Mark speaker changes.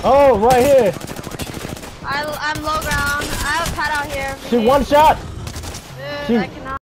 Speaker 1: Oh, right here.
Speaker 2: I'm low ground. I have a pad out here.
Speaker 1: She one shot.
Speaker 2: Dude,
Speaker 1: She
Speaker 2: I can